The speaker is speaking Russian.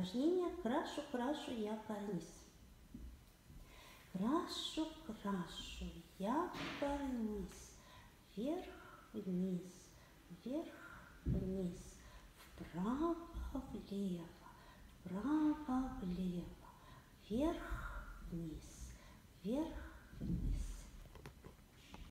упражнение крашу я карниз. Крашу я карниз. Вверх-вниз, вверх-вниз, вправо-влево, вправо-влево, вверх-вниз, вверх-вниз.